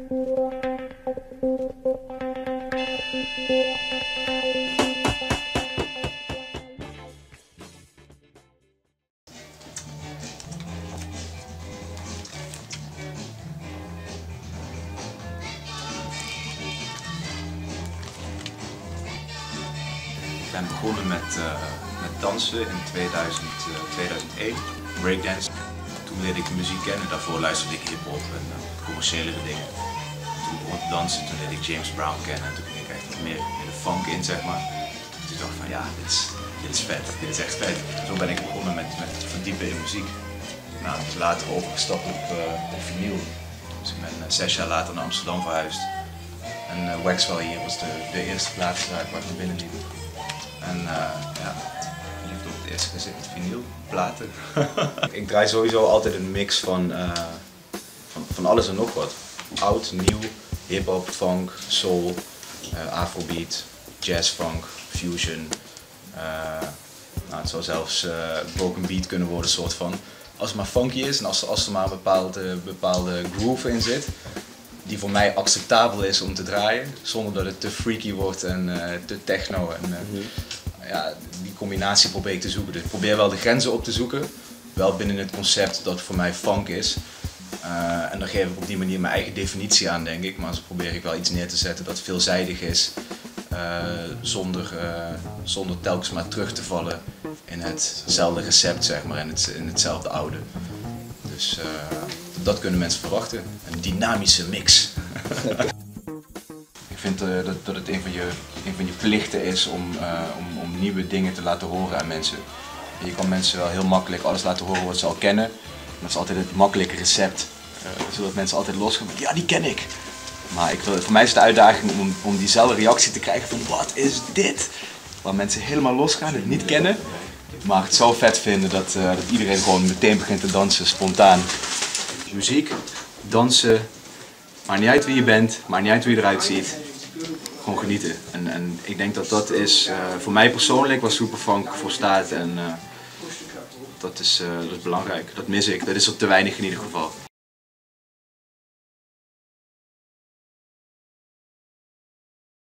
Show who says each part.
Speaker 1: Ik ben begonnen met dansen in 2001, breakdance. Toen leerde ik muziek kennen, daarvoor luisterde ik hip-hop en commerciëlere dingen. Toen ik begon te dansen, toen leerde ik James Brown kennen en toen ging ik echt wat meer in de funk in, zeg maar. Toen dacht ik van ja, dit is vet, dit is echt vet. Zo ben ik begonnen met verdiepen in muziek. Nou, dus later overgestapt op vinyl. Dus ik ben 6 jaar later naar Amsterdam verhuisd. En Waxwell hier was de eerste platenzaak waar ik naar binnen liep. En ja, liefde op het eerste gezicht, vinyl, platen. Ik draai sowieso altijd een mix van alles en nog wat. Oud, nieuw, hip-hop, funk, soul, afrobeat, jazz, funk, fusion. Nou, het zou zelfs broken beat kunnen worden, soort van. Als het maar funky is en als er maar een bepaalde groove in zit, die voor mij acceptabel is om te draaien, zonder dat het te freaky wordt en te techno. En, ja, die combinatie probeer ik te zoeken. Dus ik probeer wel de grenzen op te zoeken, wel binnen het concept dat voor mij funk is. En dan geef ik op die manier mijn eigen definitie aan, denk ik. Maar zo probeer ik wel iets neer te zetten dat veelzijdig is, zonder telkens maar terug te vallen in hetzelfde recept, zeg maar, in hetzelfde oude. Dus dat kunnen mensen verwachten. Een dynamische mix. Ik vind dat het een van je plichten is om nieuwe dingen te laten horen aan mensen. Je kan mensen wel heel makkelijk alles laten horen wat ze al kennen. Dat is altijd het makkelijke recept. Zodat mensen altijd losgaan met ja, die ken ik. Maar voor mij is het de uitdaging om diezelfde reactie te krijgen van wat is dit? Waar mensen helemaal losgaan, het niet kennen. Maar het zo vet vinden dat iedereen gewoon meteen begint te dansen, spontaan. Muziek, dansen, maakt niet uit wie je bent, maakt niet uit hoe je eruit ziet. Gewoon genieten. En ik denk dat dat is voor mij persoonlijk waar Superfunk voor staat. En dat is belangrijk. Dat mis ik. Dat is er te weinig in ieder geval.